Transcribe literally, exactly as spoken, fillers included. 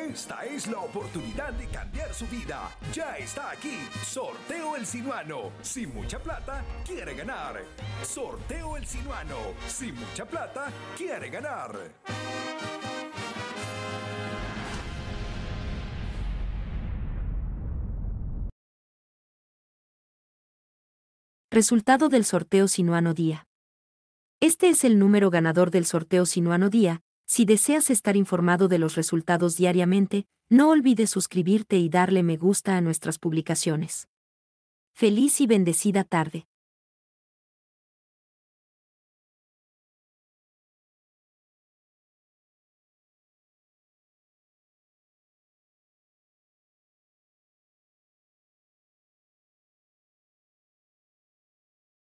Esta es la oportunidad de cambiar su vida. Ya está aquí. Sorteo El Sinuano. Sin mucha plata, quiere ganar. Sorteo El Sinuano. Sin mucha plata, quiere ganar. Resultado del sorteo Sinuano Día. Este es el número ganador del sorteo Sinuano Día. Si deseas estar informado de los resultados diariamente, no olvides suscribirte y darle me gusta a nuestras publicaciones. Feliz y bendecida tarde.